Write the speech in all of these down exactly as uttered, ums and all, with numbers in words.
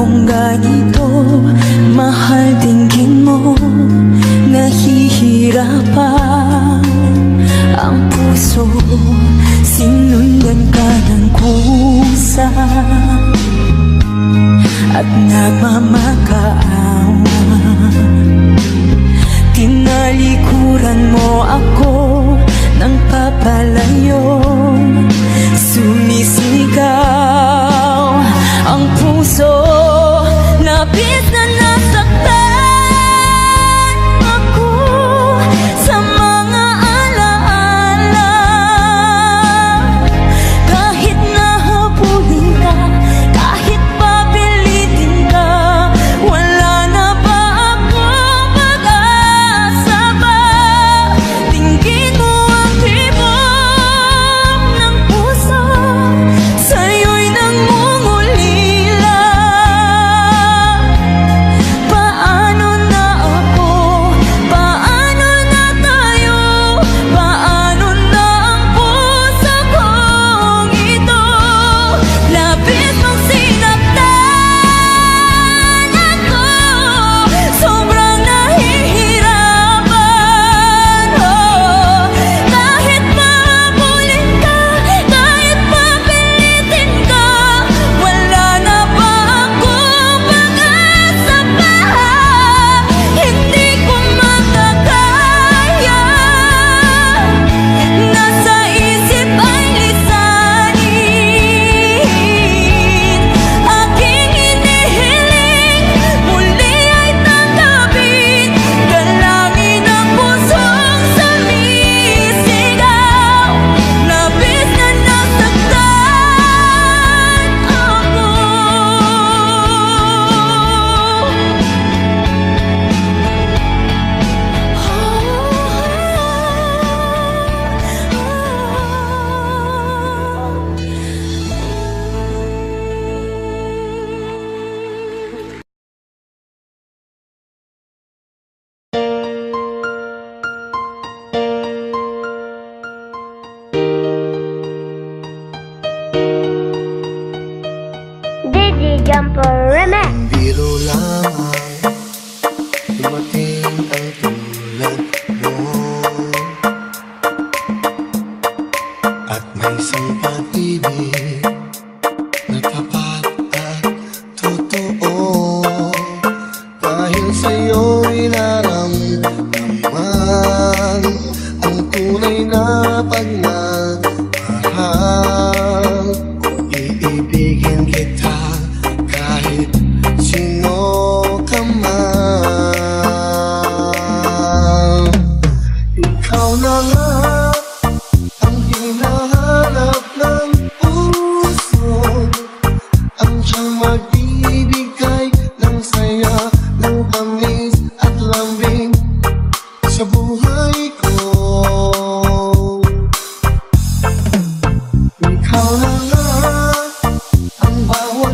akong ganito, mahal tingin mo, nahihirapan ang puso. Sinundan ka ng kusa at nagmamakaawa. Tinalikuran mo ako ng papalayo, sumisigaw ang puso. Labis na nasaktan ako sa mga alaala. Kahit nahabulin ka, kahit papilitin ka, wala na ba akong pag-asa ba? Tingin mo ang tibok ng puso, sa'yo'y nangungulila. Paano na ako? Paano na tayo? Paano na ang puso kong ito? Labis mong sinaktan ako, sobrang nahihirapan. Oh, kahit mahabulin ka, kahit papilitin ka, wala na ba akong pag-asa pa? Hindi ko makakaya, nasa isip ay lisanin. Aking hinihiling, muli ay tanggapin, dalangin ang pusong sumisigaw. Labis na nasaktan ako. Digi Jumper Remix. Biro lamang dumating ang tulad mo, at may isang pag-ibig na tapat at totoo. Dahil sa'yo'y naramdaman ang tunay na pagmamahal. Iibigin kita kahit sino ka man. Ikaw na nga ang hinahanap ng puso, ang siyang magbibigay ng saya, ng tamis at lambing sa buhay ko. Ikaw na nga ang bawat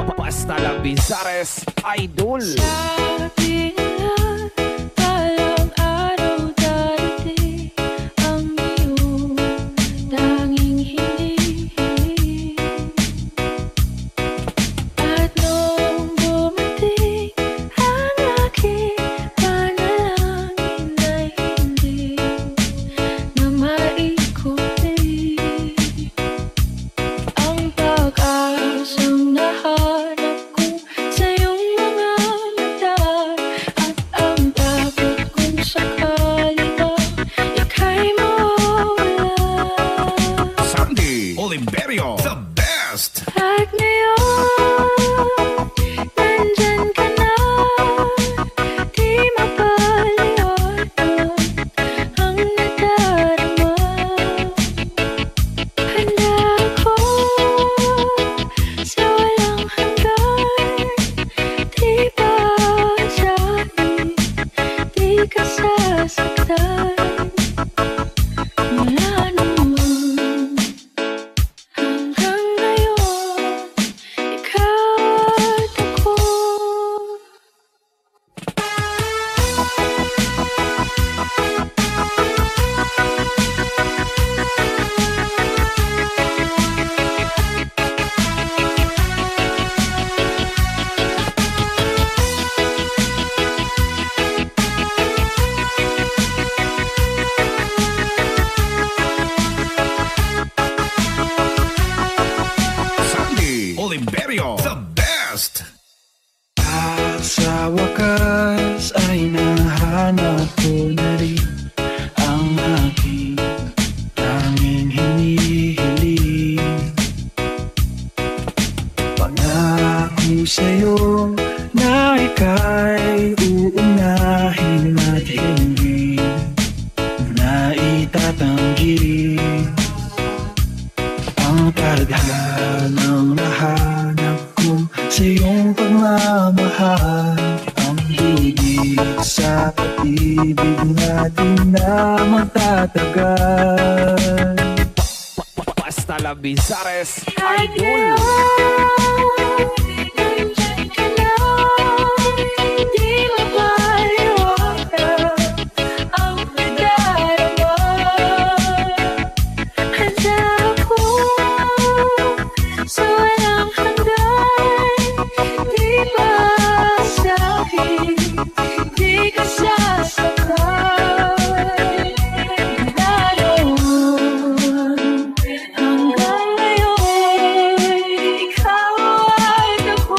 Basta lang Bizares Idol. Sabi nila balang araw darating ang iyong tanging hinihiling. At noong dumating ang aking panalangin ay hindi na maikutin ang pag-asang nahanap ko sa iyong mga mata. At ang takot kung sakali ba ika'y mawawala. Sandy Oliverio, the best. At ngayon, nandyan ka na, di mapaliwanag ang nadarama. Handa ako sa walang hanggan, di ba sabi, di ka sasaktan. Mula naman hanggang ngayon, ikaw at ako. Sandy Oliverio, the best. At sa wakas ay nahanap ko na rin ang aking tanging hinihiling. Pangako sa'yo na ika'y uunahin at hindi na itatanggi ang tadhanang nahanap ko sa iyong pagmamahal. Ang bibig sa pag-ibig natin na magtatagal. Basta lang Bizares At Idol. ngayon, nandyan ka na, di mapaliwanag ang nadarama. Handa ako sa walang hanggan, di ba sabi, di ka sasaktan. Mula noon hanggang ngayon, ikaw at ako.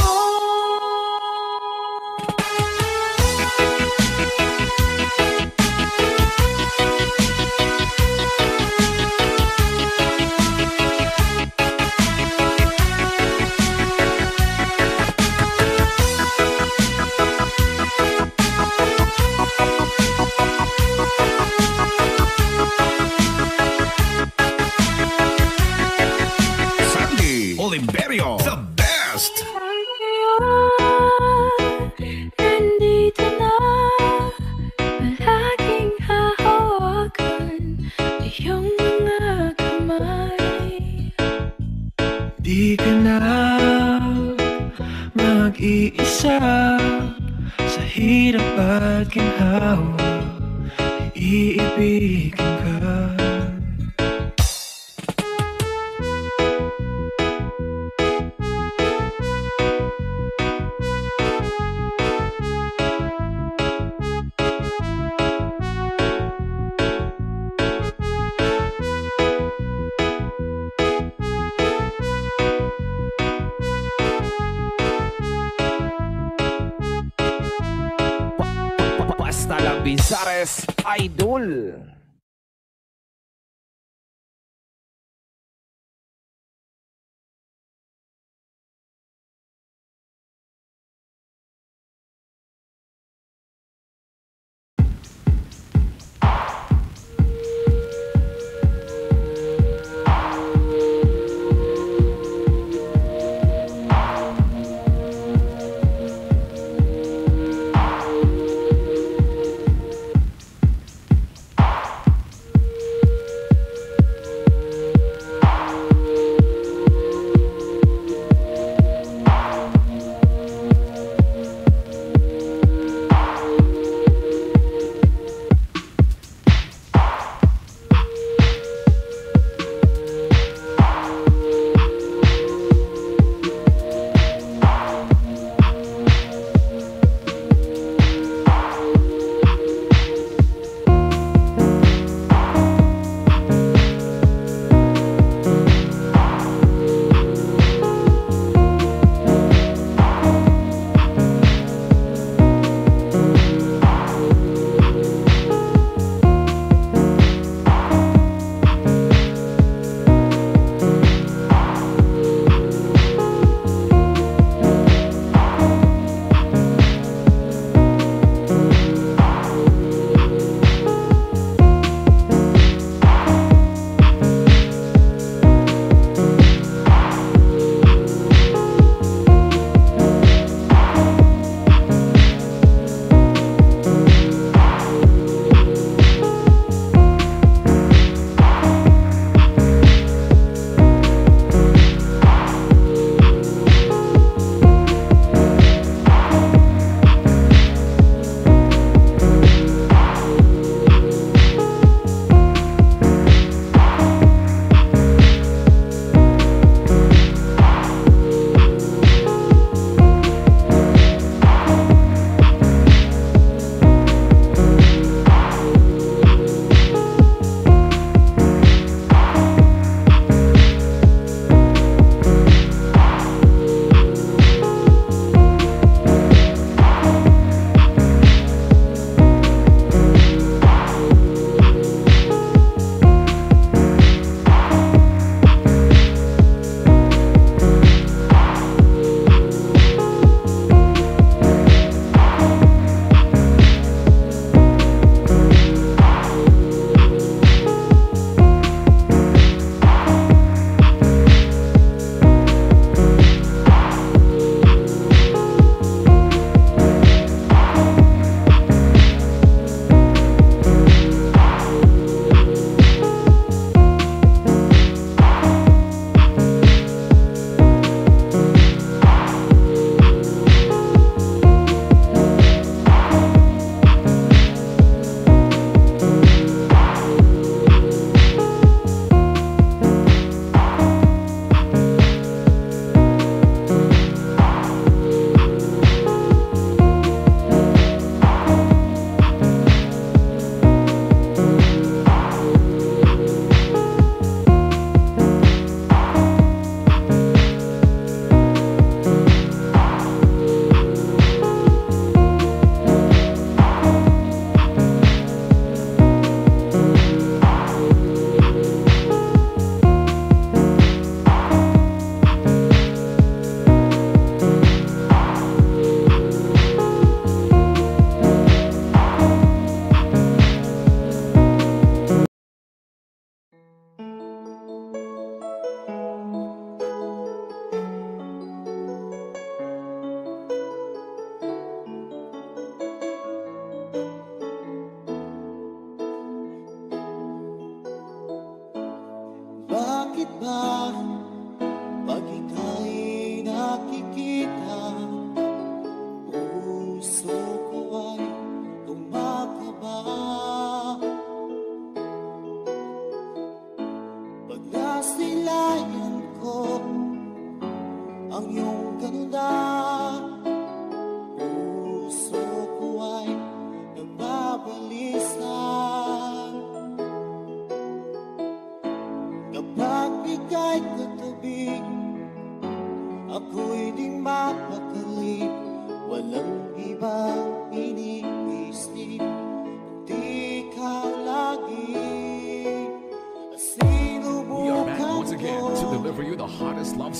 Sandy Oliverio, the best. Nandito na, palaging hahawakan iyong mga kamay. Di ka na mag-iisa sa hirap at ginhawa, iibigin ka. Basta lang Bizares Idol.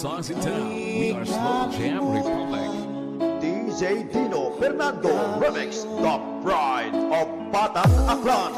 songs in town. We are Slow Jam Republic. D J Dino Fernando Remix, the pride of Batang Aklan.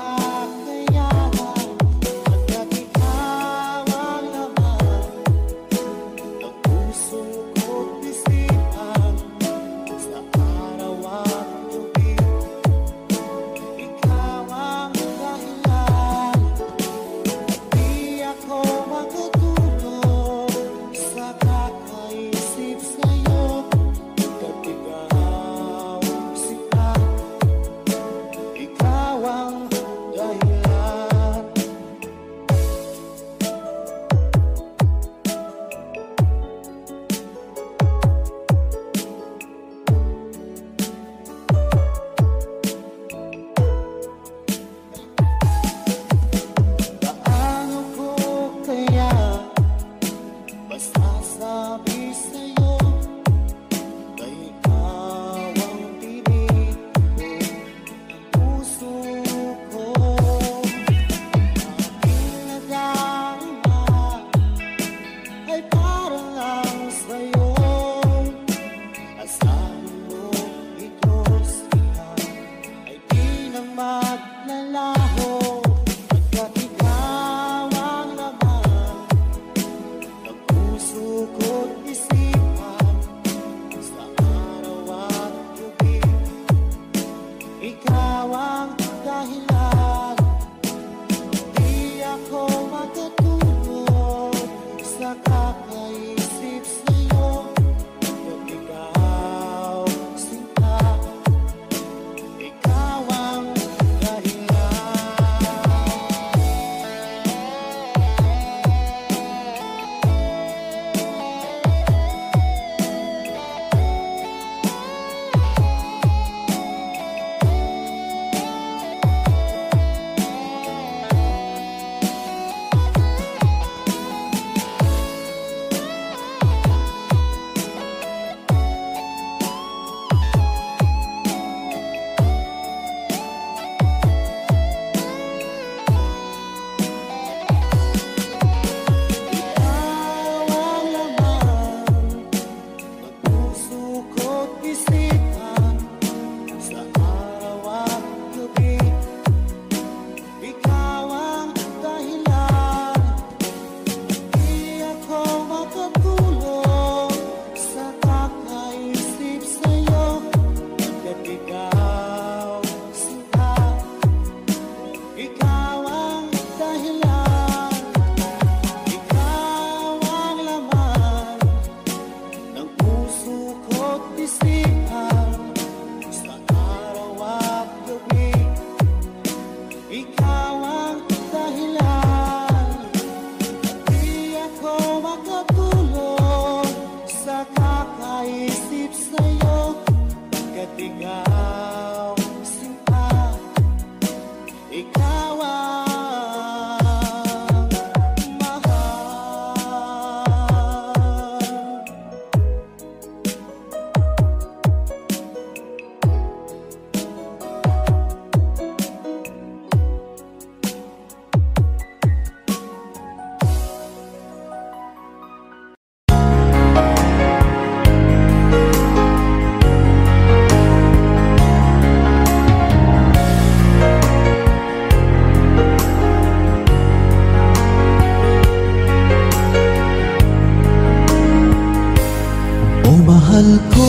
Mahal ko,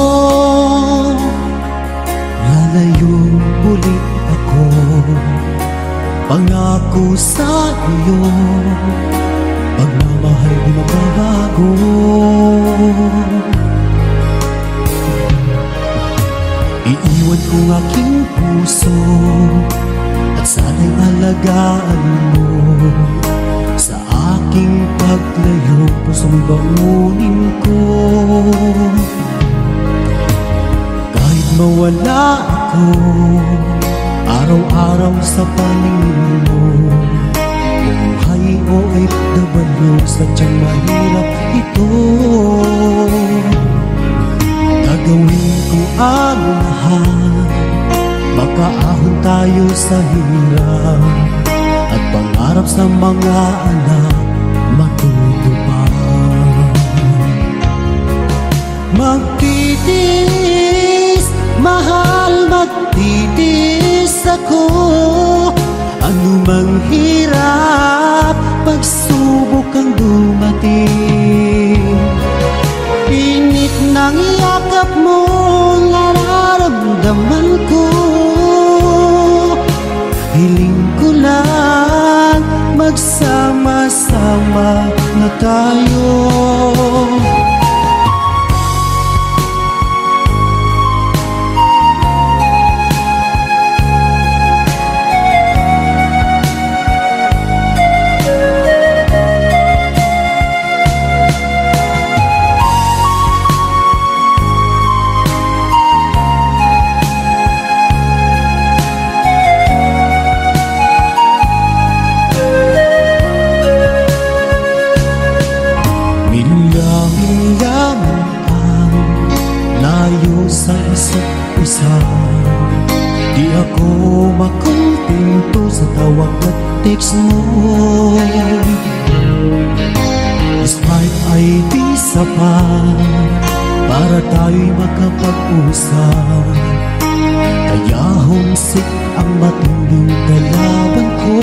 lalayo ulit ako. Pangako sa iyo, pagmamahal di magbabago. Iiwan ko ang aking puso at sana'y alagaan mo. Sa aking paglayo, pusong bangunin ko. Kahit mawala ako, araw-araw sa paningin mo. Buhay o F W, sadyang mahirap ito. Gagawin ko ang lahat, makaahon tayo sa hirap, at pangarap sa mga anak matutupad. Magtitiis, mahal, magtitiis ako. Anumang hirap, pagsubok ang dumating. Init ng yakap mo, nararamdaman ko. Hiling ko lang, magsama-sama na tayo. Sa isa't isa, di ako makontento sa tawag at text mo. Despite ay di sapat para tayo'y makapag-usap. Kaya homesick ang matinding kalaban ko.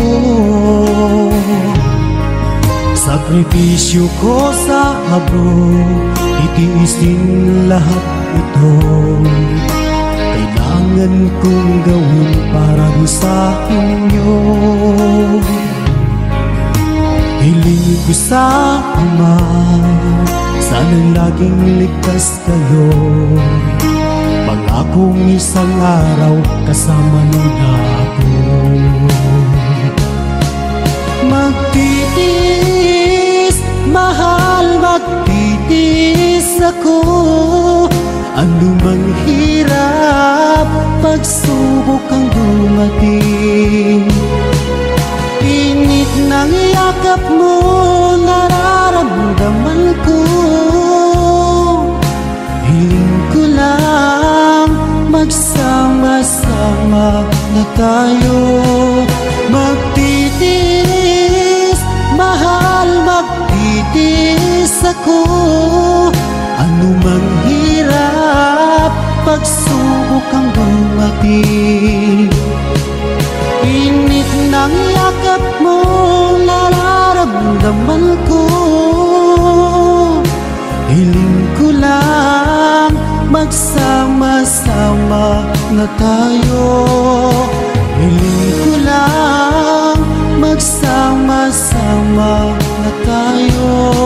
Sakripisyo ko sa abroad, itiisin lahat ito. Kailangan kong gawin para di sa inyo. Hiling ko sa Ama, sana'y laging ligtas kayo. Pangakong isang araw kasama nila ako. Magtitiis, mahal, magtitiis ako. Anumang hirap, pagsubok ang dumating. Init ng yakap mo, nararamdaman ko. Hiling ko lang, magsama-sama na tayo. Magtitiis, mahal, magtitiis ako. Anumang hirap, pagsubok ang dumating. Init ng yakap mo, nararamdaman ko. Hiling ko lang, magsama-sama na tayo. Hiling ko lang, magsama-sama na tayo.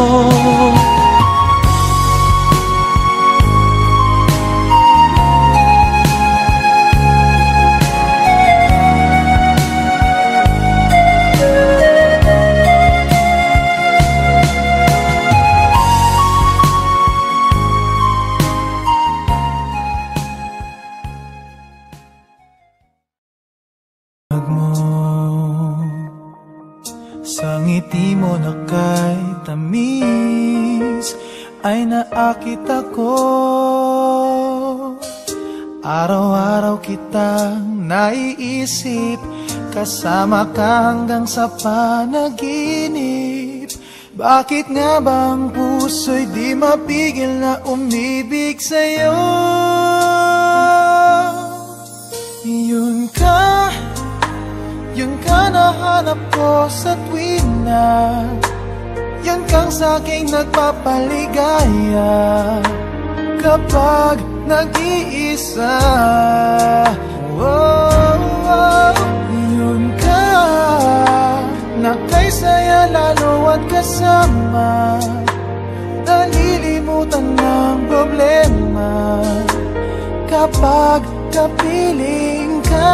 Sa ngiti mo na kay tamis ay naakit ako. Araw-araw kitang naiisip, kasama ka hanggang sa panaginip. Bakit nga bang puso'y di mapigil na umibig sa'yo? Yun ka, yun ka nahanap ko sa tuwing na yan kang sa'king nagpapaligaya kapag nag-iisa. Oh, oh, yun ka na kay saya lalo at kasama, nalilimutan ng problema kapag kapiling ka.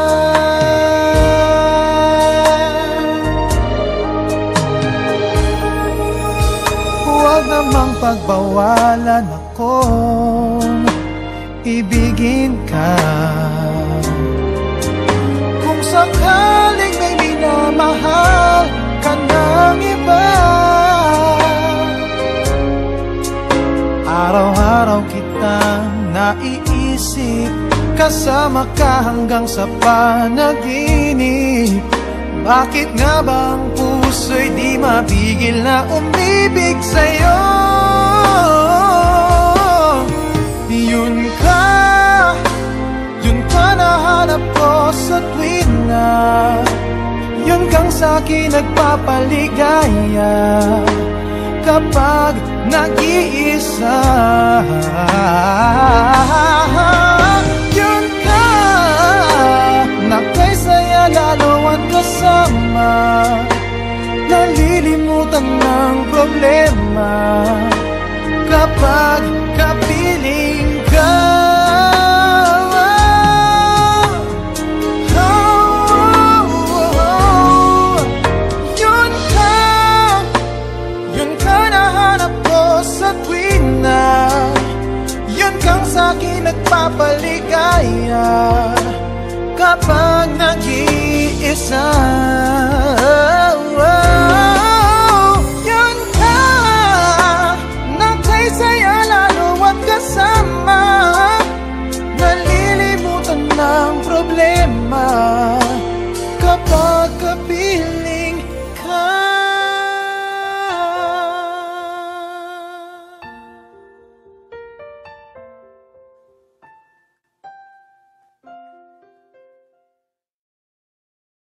Huwag namang pagbawalan akong ibigin ka. Kung sakaling may minamahal ka ng iba, araw-araw kitang naiisip, kasama ka hanggang sa panaginip. Bakit nga bang puso'y di mapigil na umibig sa'yo? tuwina. Yun kang sa'kin nagpapaligaya kapag nag-iisa. Yun ka na kay saya lalo at kasama, nalilimutan ng problema kapag kapiling ka. Sa'kin nagpapaligaya kapag nag-iisa.